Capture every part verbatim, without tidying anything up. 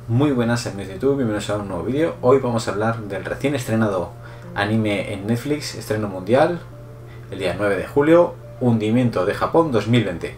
Muy buenas amigos de YouTube, bienvenidos a un nuevo vídeo. Hoy vamos a hablar del recién estrenado anime en Netflix, estreno mundial, el día nueve de julio, Hundimiento de Japón dos mil veinte.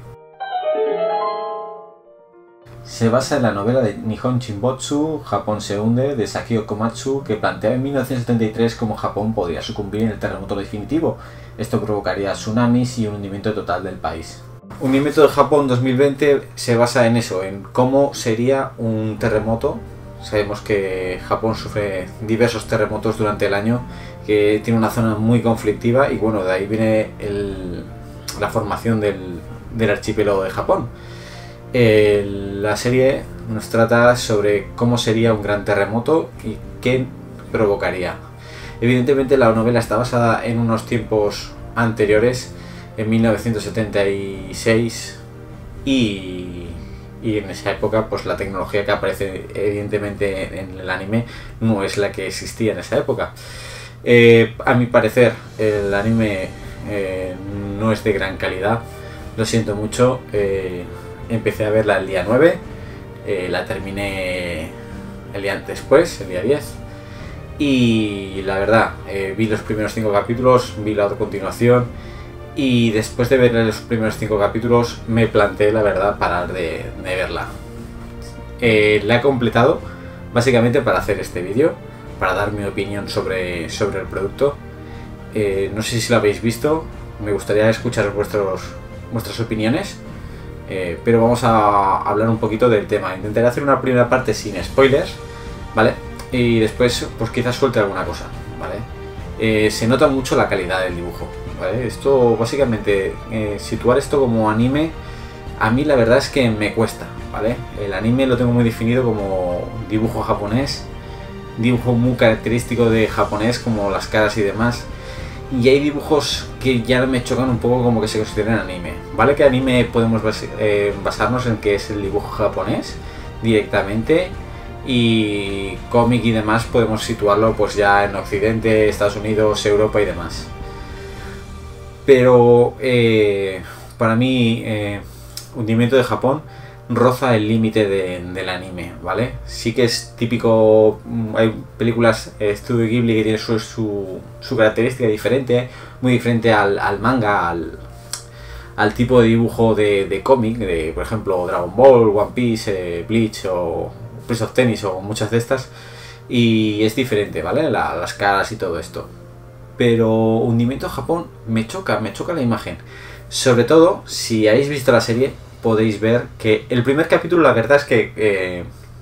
Se basa en la novela de Nihon Shinbotsu, Japón se hunde, de Sakio Komatsu, que plantea en mil novecientos setenta y tres cómo Japón podría sucumbir en el terremoto definitivo. Esto provocaría tsunamis y un hundimiento total del país. Hundimiento de Japón dos mil veinte se basa en eso, en cómo sería un terremoto. Sabemos que Japón sufre diversos terremotos durante el año, que tiene una zona muy conflictiva y bueno, de ahí viene el, la formación del, del archipiélago de Japón. Eh, la serie nos trata sobre cómo sería un gran terremoto y qué provocaría. Evidentemente la novela está basada en unos tiempos anteriores, en mil novecientos setenta y seis, y, y en esa época pues la tecnología que aparece evidentemente en el anime no es la que existía en esa época. Eh, a mi parecer el anime eh, no es de gran calidad, lo siento mucho. eh, empecé a verla el día nueve, eh, la terminé el día después, el día diez, y la verdad, eh, vi los primeros cinco capítulos, vi la continuación. Y después de ver los primeros cinco capítulos me planteé, la verdad, parar de, de verla. Eh, la he completado básicamente para hacer este vídeo, para dar mi opinión sobre, sobre el producto. Eh, no sé si lo habéis visto, me gustaría escuchar vuestros, vuestras opiniones, eh, pero vamos a hablar un poquito del tema. Intentaré hacer una primera parte sin spoilers, ¿vale? Y después pues quizás suelte alguna cosa, ¿vale? Eh, se nota mucho la calidad del dibujo, ¿vale? Esto básicamente, eh, situar esto como anime, a mí la verdad es que me cuesta, ¿vale? El anime lo tengo muy definido como dibujo japonés, dibujo muy característico de japonés, como las caras y demás, y hay dibujos que ya me chocan un poco como que se consideran anime, ¿vale? Que anime podemos bas eh, basarnos en que es el dibujo japonés directamente, y cómic y demás podemos situarlo pues ya en Occidente, Estados Unidos, Europa y demás. Pero eh, para mí eh, Hundimiento de Japón roza el límite de, del anime, ¿vale? Sí que es típico, hay películas eh, Studio Ghibli que tiene su, su, su característica diferente, muy diferente al, al manga, al, al tipo de dibujo de, de cómic, de por ejemplo Dragon Ball, One Piece, eh, Bleach o Prince of Tennis o muchas de estas, y es diferente, ¿vale? La, las caras y todo esto. Pero Hundimiento de Japón me choca, me choca la imagen. Sobre todo, si habéis visto la serie, podéis ver que el primer capítulo, la verdad es que eh,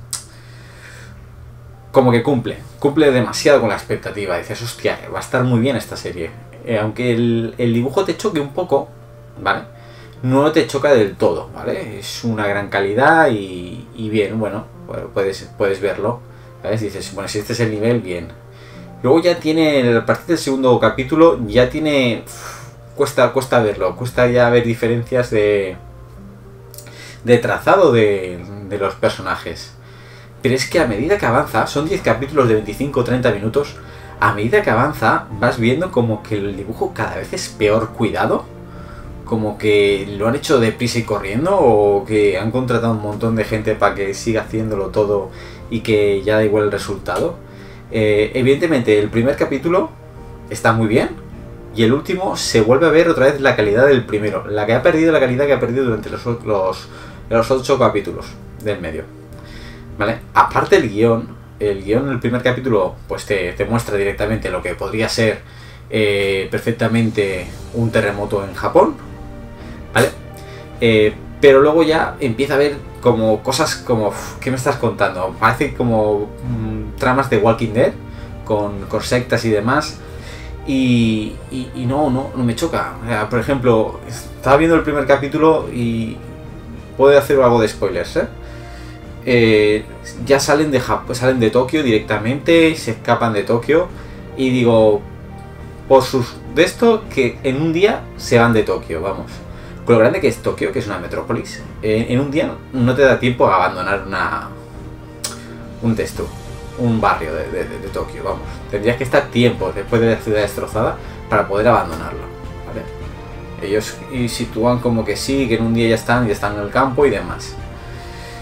como que cumple, cumple demasiado con la expectativa. Dices, hostia, va a estar muy bien esta serie. Eh, aunque el, el dibujo te choque un poco, ¿vale? No te choca del todo, ¿vale? Es una gran calidad y, y bien, bueno, bueno puedes, puedes verlo, ¿sabes? Dices, bueno, si este es el nivel, bien. Luego ya tiene, a partir del segundo capítulo, ya tiene... Uf, cuesta, cuesta verlo, cuesta ya ver diferencias de, de trazado de, de los personajes. Pero es que a medida que avanza, son diez capítulos de veinticinco a treinta minutos, a medida que avanza vas viendo como que el dibujo cada vez es peor cuidado, como que lo han hecho deprisa y corriendo, o que han contratado un montón de gente para que siga haciéndolo todo y que ya da igual el resultado. Eh, evidentemente el primer capítulo está muy bien y el último se vuelve a ver otra vez la calidad del primero, la que ha perdido la calidad que ha perdido durante los, los, los ocho capítulos del medio, ¿vale? Aparte el guión, el guión del primer capítulo pues te, te muestra directamente lo que podría ser eh, perfectamente un terremoto en Japón, ¿vale? Eh, pero luego ya empieza a ver como cosas como, ¿qué me estás contando? Parece como mmm, tramas de Walking Dead con, con sectas y demás, y, y, y no, no, no me choca. O sea, por ejemplo, estaba viendo el primer capítulo y puedo hacer algo de spoilers, ¿eh? Eh, ya salen de Japón, salen de Tokio directamente, se escapan de Tokio, y digo, por sus de esto que en un día se van de Tokio, vamos. Con lo grande que es Tokio, que es una metrópolis, eh, en un día no te da tiempo a abandonar una un texto, un barrio de, de, de, de Tokio, vamos. Tendrías que estar tiempo después de la ciudad destrozada para poder abandonarlo, ¿vale? Ellos y sitúan como que sí, que en un día ya están, ya están en el campo y demás.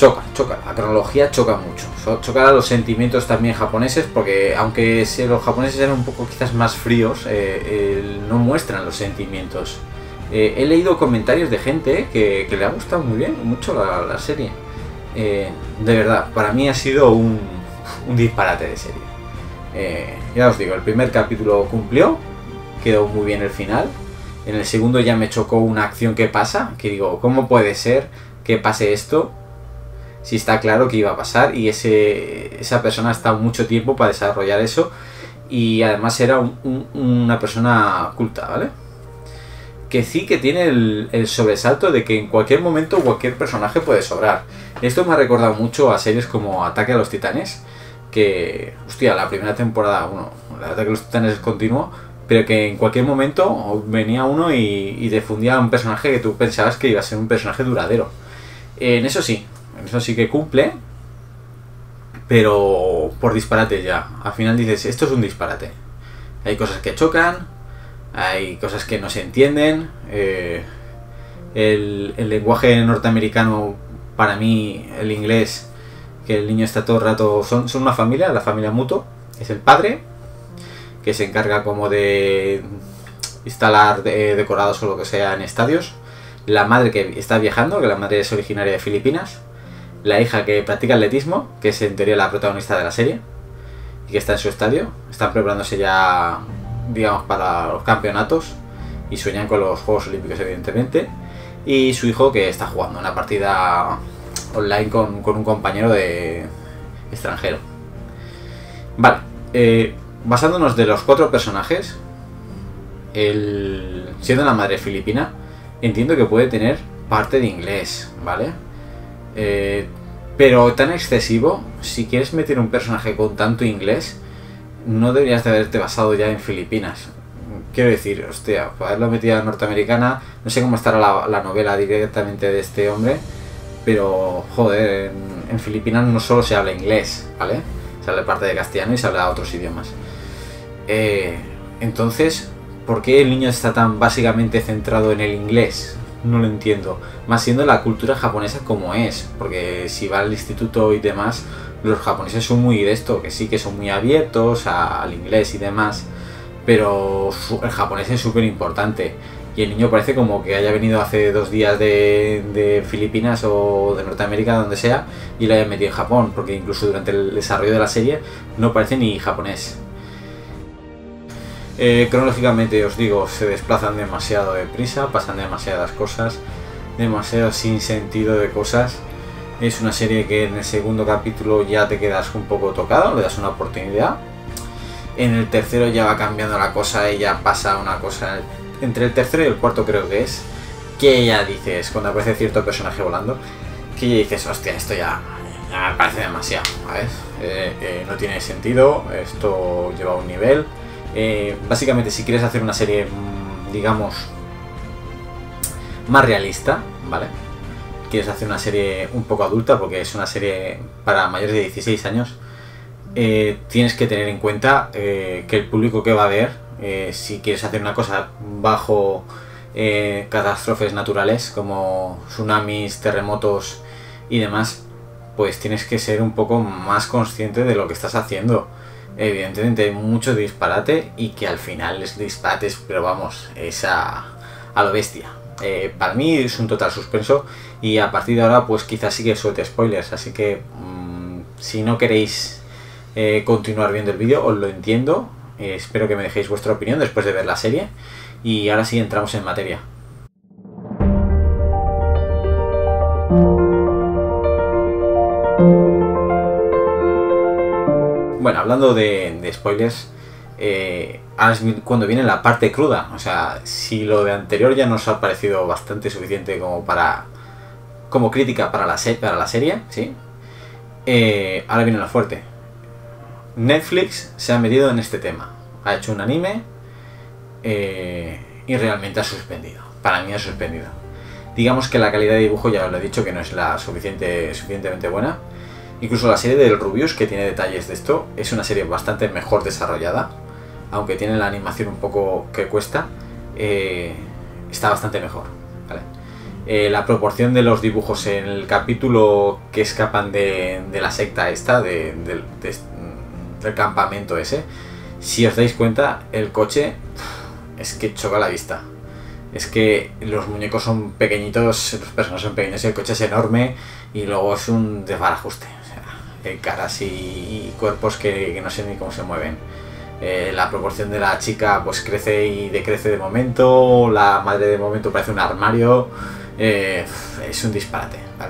choca, choca, la cronología choca mucho, choca los sentimientos también japoneses, porque aunque si los japoneses eran un poco quizás más fríos, eh, eh, no muestran los sentimientos. Eh, he leído comentarios de gente que, que le ha gustado muy bien, mucho la, la serie. Eh, de verdad, para mí ha sido un, un disparate de serie. Eh, ya os digo, el primer capítulo cumplió, quedó muy bien el final. En el segundo ya me chocó una acción que pasa, que digo, ¿cómo puede ser que pase esto? Si está claro que iba a pasar y ese, esa persona ha estado mucho tiempo para desarrollar eso y además era un, un, una persona culta, ¿vale? Que sí que tiene el, el sobresalto de que en cualquier momento cualquier personaje puede sobrar. Esto me ha recordado mucho a series como Ataque a los Titanes, que, hostia, la primera temporada, bueno, el Ataque a los Titanes es continuo, pero que en cualquier momento venía uno y, y te fundía un personaje que tú pensabas que iba a ser un personaje duradero. En eso sí, en eso sí que cumple, pero por disparate ya. Al final dices, esto es un disparate. Hay cosas que chocan, hay cosas que no se entienden. Eh, el, el lenguaje norteamericano, para mí, el inglés, que el niño está todo el rato... Son, son una familia, la familia Muto. Es el padre, que se encarga como de instalar de, decorados o lo que sea en estadios. La madre que está viajando, que la madre es originaria de Filipinas. La hija que practica atletismo, que es en teoría la protagonista de la serie, y que está en su estadio. Están preparándose ya, digamos, para los campeonatos y sueñan con los Juegos Olímpicos, evidentemente. Y su hijo, que está jugando una partida online con, con un compañero de extranjero. Vale, eh, basándonos de los cuatro personajes, el, siendo la madre filipina, entiendo que puede tener parte de inglés, ¿vale? Eh, pero tan excesivo, si quieres meter un personaje con tanto inglés, no deberías de haberte basado ya en Filipinas. Quiero decir, hostia, para haberlo metido a norteamericana, no sé cómo estará la, la novela directamente de este hombre, pero joder, en, en Filipinas no solo se habla inglés, ¿vale? Se habla parte de castellano y se habla otros idiomas. Eh, entonces, ¿por qué el niño está tan básicamente centrado en el inglés? No lo entiendo. Más siendo la cultura japonesa como es, porque si va al instituto y demás, los japoneses son muy de esto, que sí que son muy abiertos a, al inglés y demás, pero su, el japonés es súper importante. Y el niño parece como que haya venido hace dos días de, de Filipinas o de Norteamérica, donde sea, y lo haya metido en Japón, porque incluso durante el desarrollo de la serie no parece ni japonés. Eh, cronológicamente, os digo, se desplazan demasiado deprisa, pasan demasiadas cosas, demasiado sin sentido de cosas. Es una serie que en el segundo capítulo ya te quedas un poco tocado, le das una oportunidad. En el tercero ya va cambiando la cosa y ya pasa una cosa. Entre el tercero y el cuarto creo que es, que ya dices, cuando aparece cierto personaje volando, que ya dices, hostia, esto ya, ya me parece demasiado, ¿sabes? Eh, eh, no tiene sentido, esto lleva a un nivel. Eh, básicamente, si quieres hacer una serie, digamos, más realista, ¿vale? Quieres hacer una serie un poco adulta, porque es una serie para mayores de dieciséis años, eh, tienes que tener en cuenta eh, que el público que va a ver, eh, si quieres hacer una cosa bajo eh, catástrofes naturales como tsunamis, terremotos y demás, pues tienes que ser un poco más consciente de lo que estás haciendo. Evidentemente hay mucho disparate y que al final es disparates, pero vamos, es a, a lo bestia. Eh, para mí es un total suspenso y a partir de ahora pues quizás sí que suelte spoilers, así que mmm, si no queréis eh, continuar viendo el vídeo, os lo entiendo. Eh, espero que me dejéis vuestra opinión después de ver la serie y ahora sí entramos en materia. Bueno, hablando de, de spoilers, eh, ahora es cuando viene la parte cruda. O sea, si lo de anterior ya nos ha parecido bastante suficiente como para como crítica para la, se para la serie, ¿sí? Eh, ahora viene lo fuerte. Netflix se ha metido en este tema. Ha hecho un anime eh, y realmente ha suspendido. Para mí ha suspendido. Digamos que la calidad de dibujo, ya os lo he dicho, que no es la suficiente, suficientemente buena. Incluso la serie del Rubius, que tiene detalles de esto, es una serie bastante mejor desarrollada, aunque tiene la animación un poco que cuesta, eh, está bastante mejor, ¿vale? Eh, la proporción de los dibujos en el capítulo que escapan de, de la secta esta, de, de, de, del campamento ese, si os dais cuenta, el coche es que choca la vista. Es que los muñecos son pequeñitos, los personajes son pequeños y el coche es enorme y luego es un desbarajuste. O sea, hay caras y, y cuerpos que, que no sé ni cómo se mueven. Eh, la proporción de la chica pues crece y decrece de momento, la madre de momento parece un armario. Eh, es un disparate, ¿vale?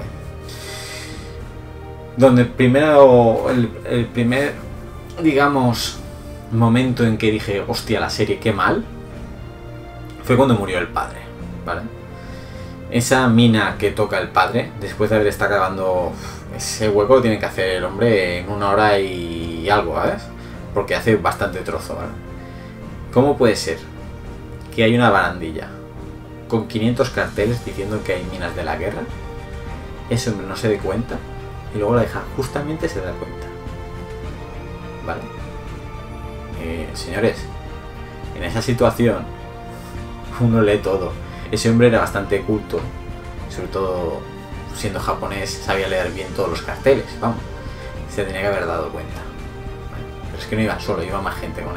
Donde primero, el, el primer, digamos, momento en que dije, hostia, la serie, qué mal, fue cuando murió el padre, ¿vale? Esa mina que toca el padre, después de haber estado grabando, ese hueco lo tiene que hacer el hombre en una hora y algo, ¿sabes? Porque hace bastante trozo, ¿vale? ¿Cómo puede ser que hay una barandilla con quinientos carteles diciendo que hay minas de la guerra, ese hombre no se dé cuenta y luego la hija justamente se da cuenta? ¿Vale? Eh, señores, en esa situación uno lee todo. Ese hombre era bastante culto, sobre todo siendo japonés, sabía leer bien todos los carteles, vamos, se tenía que haber dado cuenta, ¿vale? Pero es que no iba solo, iba más gente con él.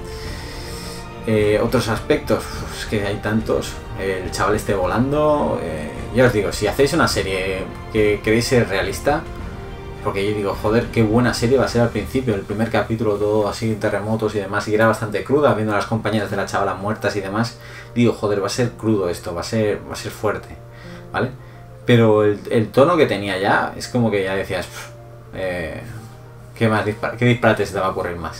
Eh, otros aspectos, pues que hay tantos, el chaval esté volando, eh, ya os digo, si hacéis una serie que queréis ser realista, porque yo digo, joder, qué buena serie va a ser al principio, el primer capítulo todo así, terremotos y demás, y era bastante cruda, viendo a las compañeras de la chavala muertas y demás, digo, joder, va a ser crudo esto, va a ser, va a ser fuerte, ¿vale? Pero el, el tono que tenía ya, es como que ya decías, eh, ¿qué más dispar qué disparate se te va a ocurrir más?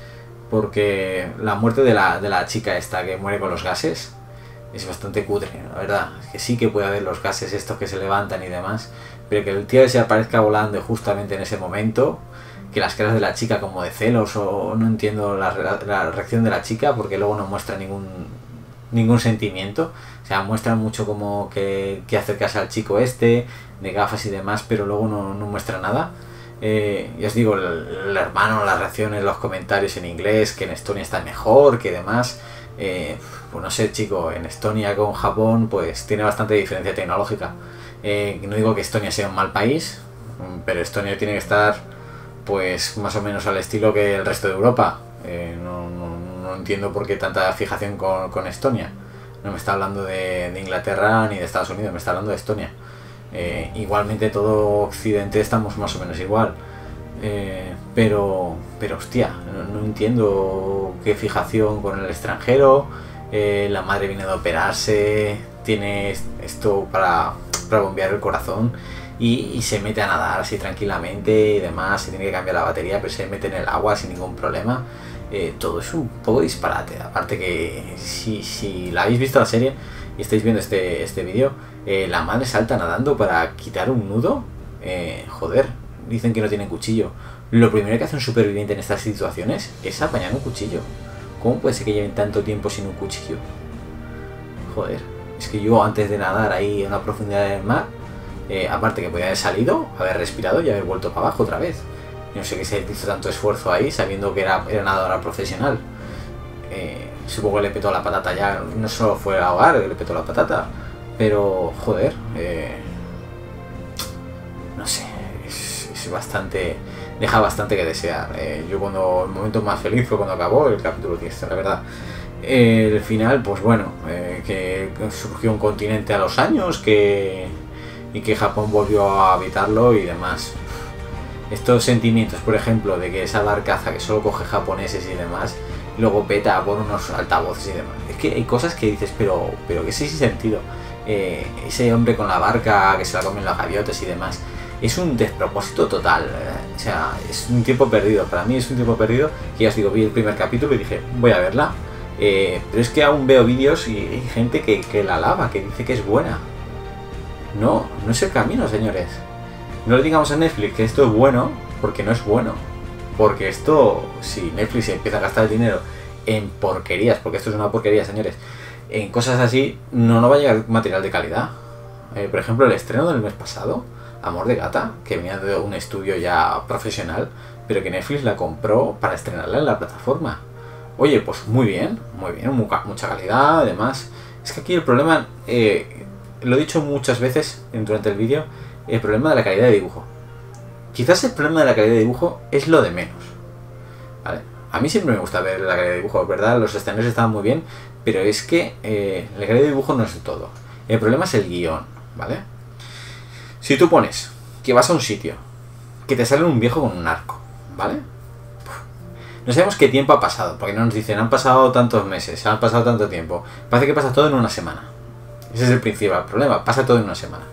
Porque la muerte de la, de la chica esta que muere con los gases es bastante cutre, la verdad. Es que sí que puede haber los gases estos que se levantan y demás, pero que el tío se aparezca volando justamente en ese momento, que las caras de la chica como de celos, o no entiendo la, la reacción de la chica, porque luego no muestra ningún ningún sentimiento. O sea, muestra mucho como que, que acercarse al chico este, de gafas y demás, pero luego no, no muestra nada. Eh, ya os digo, el, el hermano, las reacciones, los comentarios en inglés, que en Estonia está mejor, que demás. Eh, pues no sé, chico, en Estonia con Japón pues tiene bastante diferencia tecnológica. Eh, no digo que Estonia sea un mal país, pero Estonia tiene que estar pues más o menos al estilo que el resto de Europa. Eh, no, no, no entiendo por qué tanta fijación con, con Estonia. No me está hablando de, de Inglaterra ni de Estados Unidos, me está hablando de Estonia. Eh, igualmente todo Occidente estamos más o menos igual, eh, pero pero hostia, no, no entiendo qué fijación con el extranjero. Eh, la madre viene de operarse, tiene esto para, para bombear el corazón y, y se mete a nadar así tranquilamente y demás, se tiene que cambiar la batería pero se mete en el agua sin ningún problema. Eh, todo es un poco disparate, aparte que si, si la habéis visto la serie y estáis viendo este, este vídeo, eh, la madre salta nadando para quitar un nudo. Eh, joder, dicen que no tienen cuchillo. Lo primero que hace un superviviente en estas situaciones es apañar un cuchillo. ¿Cómo puede ser que lleven tanto tiempo sin un cuchillo? Joder, es que yo antes de nadar ahí en la profundidad del mar, eh, aparte que podía haber salido, haber respirado y haber vuelto para abajo otra vez. No sé qué se hizo tanto esfuerzo ahí sabiendo que era, era nadadora profesional. Eh, supongo que le petó la patata ya, no solo fue a ahogar, le petó la patata, pero joder, eh, no sé, es, es bastante, deja bastante que desear. Eh, yo cuando, el momento más feliz fue cuando acabó el capítulo diez, la verdad. Eh, el final, pues bueno, eh, que surgió un continente a los años, que y que Japón volvió a habitarlo y demás. Estos sentimientos, por ejemplo, de que esa barcaza que solo coge japoneses y demás, luego peta por unos altavoces y demás. Es que hay cosas que dices, pero, pero que sí, sí sentido. Eh, ese hombre con la barca que se la comen los gaviotes y demás, es un despropósito total. Eh, o sea, es un tiempo perdido. Para mí es un tiempo perdido. Que ya os digo, vi el primer capítulo y dije, voy a verla. Eh, pero es que aún veo vídeos y hay gente que, que la alaba, que dice que es buena. No, no es el camino, señores. No le digamos a Netflix que esto es bueno, porque no es bueno. Porque esto, si Netflix empieza a gastar dinero en porquerías, porque esto es una porquería, señores, en cosas así, no nos va a llegar material de calidad. Eh, por ejemplo, el estreno del mes pasado, Amor de Gata, que venía de un estudio ya profesional, pero que Netflix la compró para estrenarla en la plataforma. Oye, pues muy bien, muy bien, mucha, mucha calidad, además. Es que aquí el problema... Eh, lo he dicho muchas veces durante el vídeo, el problema de la calidad de dibujo. Quizás el problema de la calidad de dibujo es lo de menos, ¿vale? A mí siempre me gusta ver la calidad de dibujo, ¿verdad? Los escenarios estaban muy bien, pero es que eh, la calidad de dibujo no es de todo. El problema es el guión, ¿vale? Si tú pones que vas a un sitio, que te sale un viejo con un arco, ¿vale? No sabemos qué tiempo ha pasado, porque no nos dicen, han pasado tantos meses, han pasado tanto tiempo. Parece que pasa todo en una semana. Ese es el principal problema, pasa todo en una semana.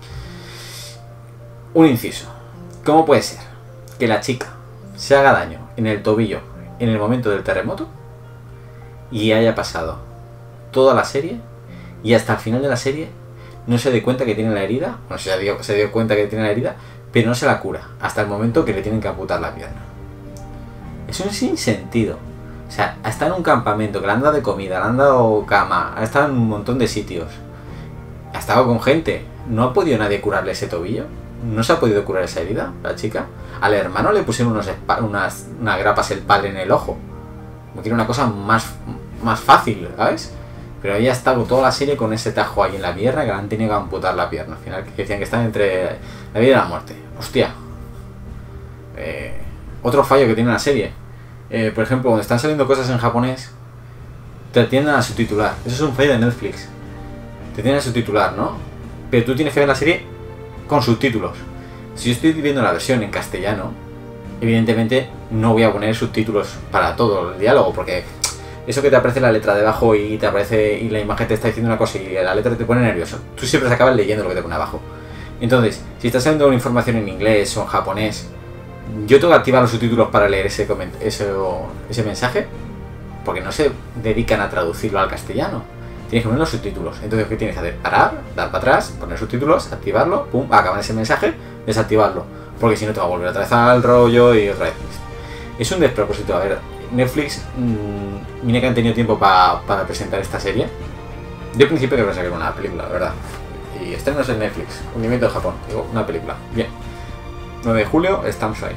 Un inciso. ¿Cómo puede ser que la chica se haga daño en el tobillo en el momento del terremoto y haya pasado toda la serie y hasta el final de la serie no se dé cuenta que tiene la herida? Bueno, se dio, se dio cuenta que tiene la herida, pero no se la cura hasta el momento que le tienen que amputar la pierna. Eso es sin sentido. O sea, ha estado en un campamento, que le han dado de comida, le han dado cama, ha estado en un montón de sitios, ha estado con gente, no ha podido nadie curarle ese tobillo. No se ha podido curar esa herida, la chica. Al hermano le pusieron unos unas, unas grapas el pal en el ojo. Me quiero una cosa más, más fácil, ¿sabes? Pero ella ha estado toda la serie con ese tajo ahí en la pierna, que le han tenido que amputar la pierna. Al final, que decían que están entre la vida y la muerte. Hostia. Eh, otro fallo que tiene la serie. Eh, por ejemplo, cuando están saliendo cosas en japonés, te tienden a subtitular. Eso es un fallo de Netflix. Te tienden a subtitular, ¿no? Pero tú tienes que ver la serie con subtítulos. Si yo estoy viendo la versión en castellano, evidentemente no voy a poner subtítulos para todo el diálogo, porque eso que te aparece la letra debajo y te aparece y la imagen te está diciendo una cosa y la letra te pone nervioso, tú siempre se acabas leyendo lo que te pone abajo. Entonces, si estás saliendo una información en inglés o en japonés, yo tengo que activar los subtítulos para leer ese, ese, ese mensaje, porque no se dedican a traducirlo al castellano. Tienes que poner los subtítulos. Entonces, ¿qué tienes que hacer? Parar, dar para atrás, poner subtítulos, activarlo, pum, acabar ese mensaje, desactivarlo. Porque si no te va a volver a traer al rollo y otra vez. Es un despropósito. A ver, Netflix, mmm, mira que han tenido tiempo pa, para presentar esta serie. Yo al principio que pensaba que era una película, la verdad. Y estrenos en Netflix, hundimiento de Japón, digo, una película. Bien. nueve de julio, estamos ahí.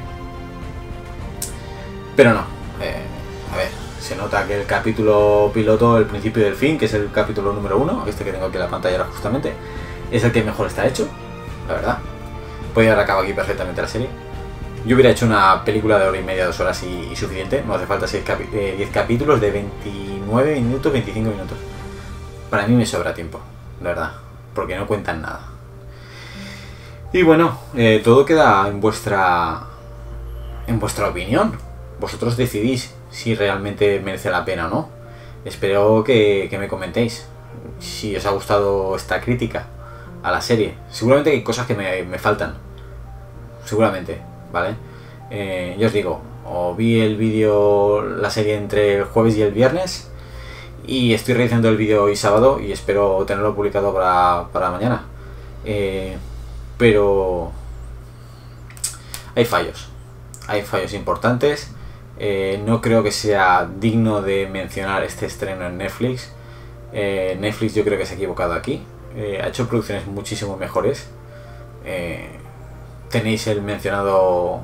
Pero no, eh, a ver. Se nota que el capítulo piloto, el principio y el fin, que es el capítulo número uno, este que tengo aquí en la pantalla ahora justamente, es el que mejor está hecho, la verdad. Podría haber acabado aquí perfectamente la serie. Yo hubiera hecho una película de hora y media, dos horas y, y suficiente. No hace falta seis capi eh, diez capítulos de veintinueve minutos, veinticinco minutos. Para mí me sobra tiempo, la verdad, porque no cuentan nada. Y bueno, eh, todo queda en vuestra, en vuestra opinión. Vosotros decidís si realmente merece la pena o no. Espero que, que me comentéis si os ha gustado esta crítica a la serie. Seguramente hay cosas que me, me faltan, seguramente, ¿vale? Eh, yo os digo, o vi el vídeo, la serie entre el jueves y el viernes, y estoy realizando el vídeo hoy sábado y espero tenerlo publicado para, para mañana. Eh, pero hay fallos, hay fallos importantes. Eh, no creo que sea digno de mencionar este estreno en Netflix. Eh, Netflix yo creo que se ha equivocado aquí. Eh, ha hecho producciones muchísimo mejores. Eh, tenéis el mencionado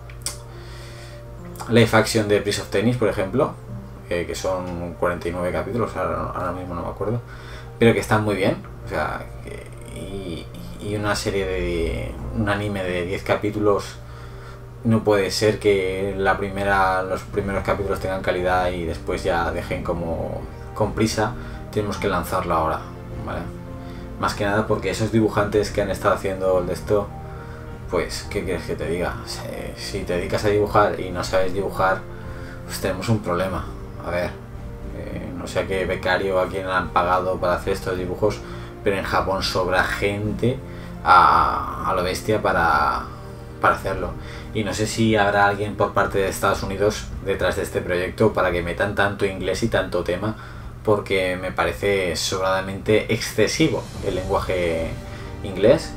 live action de Prince of Tennis, por ejemplo, eh, que son cuarenta y nueve capítulos, ahora, ahora mismo no me acuerdo, pero que están muy bien. O sea, que, y, y una serie de un anime de diez capítulos. No puede ser que la primera, los primeros capítulos tengan calidad y después ya dejen como con prisa. Tenemos que lanzarlo ahora, ¿vale? Más que nada porque esos dibujantes que han estado haciendo el de esto, pues, ¿qué quieres que te diga? Si, si te dedicas a dibujar y no sabes dibujar, pues tenemos un problema. A ver, eh, no sé a qué becario, a quién han pagado para hacer estos dibujos, pero en Japón sobra gente a, a lo bestia para, para hacerlo. Y no sé si habrá alguien por parte de Estados Unidos detrás de este proyecto para que metan tanto inglés y tanto tema, porque me parece sobradamente excesivo el lenguaje inglés.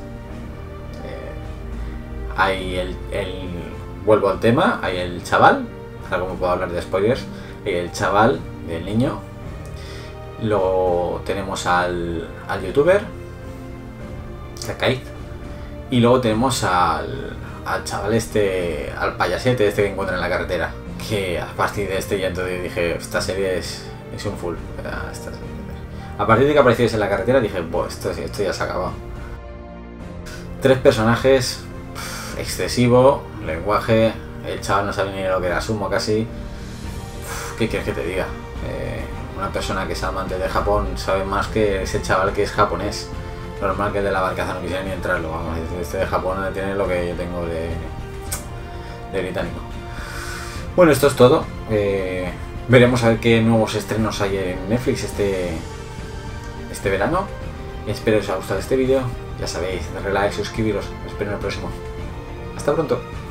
Eh, hay el, el... Vuelvo al tema, hay el chaval, ahora como puedo hablar de spoilers, hay el chaval del niño, luego tenemos al, al youtuber, Sakai, y luego tenemos al... al chaval este, al payasete este que encuentra en la carretera, que a partir de este ya entonces dije, esta serie es, es un full, esta serie. A partir de que apareciese en la carretera dije, pues esto, esto ya se ha acabado. Tres personajes, pff, excesivo, lenguaje, el chaval no sabe ni lo que era sumo casi. Pff, ¿qué quieres que te diga? Eh, una persona que es amante de Japón sabe más que ese chaval que es japonés. Normal que el de la barcaza no quisiera ni entrarlo, vamos, este de Japón no tiene lo que yo tengo de, de británico. Bueno, esto es todo. Eh, veremos a ver qué nuevos estrenos hay en Netflix este, este verano. Espero que os haya gustado este vídeo. Ya sabéis, darle like, suscribiros. Os espero en el próximo. Hasta pronto.